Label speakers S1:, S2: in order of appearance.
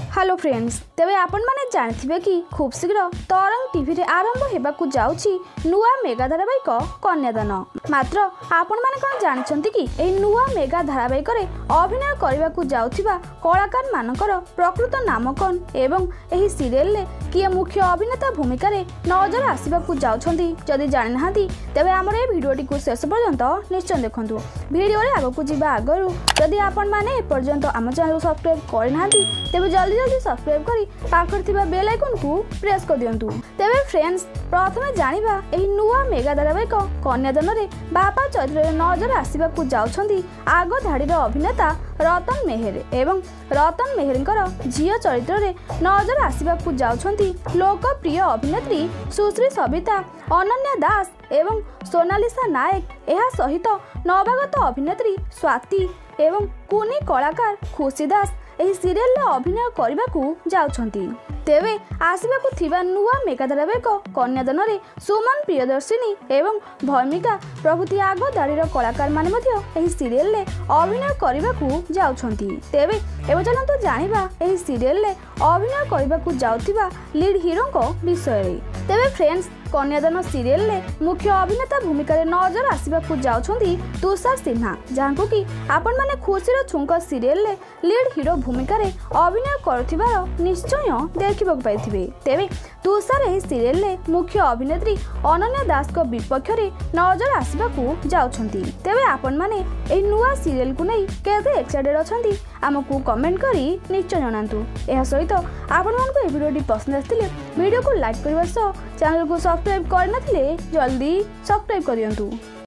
S1: Hello friends, तेरे आपण माने जानथिबे कि खूब शीघ्र तरंग टीवी रे आरंभ हेबाकू जाउछि नुआ मेगा धारावाहिक कन्यादान। मात्र आपण माने कोन जानछन्ति कि एई नुआ मेगा धारावाहिक रे अभिनय करबाकू जाउथिबा कलाकार मानकर प्रकृत नाम कोन एवं एही सीरियल ले किए मुख्य अभिनेता भूमिका रे नजर आसीबाकू जाउछन्ति। जदि जानि नाहंती तेबे हमर ए भिडियोटी को शेष पर्यंत निश्चय देखंतु। भिडियो रे आगकू जिबा आगरु जदि आपण माने ए पर्यंत हम चैनल को सब्सक्राइब करि नाहंती तेबे जल्दी जल्दी सब्सक्राइब करी पाखर थिबा बेल आइकन को प्रेस कर दियंतु। तेबे फ्रेंड्स, प्रथमे जानिबा एही नुआ मेगा धारावाहिक कन्यादान रे बापा चरित्र रे नजर आसीबाकू जाउछन्ति आग धाडीर अभिनेता रतन मेहर एवं रतन मेहरंकर झियो चरित्र रे नजर आसीबाकू जाउछन्ति लोकप्रिय अभिनेत्री सुश्री सविता, अनन्या दास एवं सोनालिसा नायक। एहा सहित नवागत अभिनेत्री स्वाति एवं कुनी कलाकार खुशी दास एही सीरियल रे अभिनय करबाकू जाउछन्ति। तेबे आसीबाकू थिबा नुआ मेगा धारावाहिक कन्यादान रे सुमन प्रियदर्शिनी एवं भूमिका प्रभृति आग दाड़ीर कलाकार माने मध्य एही सीरियल रे अभिनय करबाकू जाउछन्ति। तेबे एबे चलंतु जानिबा एही सीरियल रे अभिनय करबाकू जाउथिबा लीड हीरो को विषय रे। तेबे फ्रेंड्स, कन्यादान सीरियल रे मुख्य अभिनेता भूमिका रे नजर आसीबाकू जाउछन्ति तुषार सिन्हा, जाहाकू कि आपण माने खुशीर छुंक सीरियल रे लीड हीरो भूमिका रे अभिनय करथिबार निश्चय देखिबाकू पाइथिबे। तेबे तुषार एही सीरियल रे मुख्य अभिनेत्री अनन्या दास को विपक्ष रे नजर आसीबाकू जाउछन्ति। तेबे आपण माने एही नुआ सीरियल को नै केते एक्साइटेड अछन्ति हमकू कमेंट करी निश्चय जणांतु। एहा सहित आपण मानकू ए वीडियोटी पसंद आथिले वीडियो को लाइक करबा सह चैनल को सब्सक्राइब करनथिले जल्दी सब्सक्राइब करियंतु।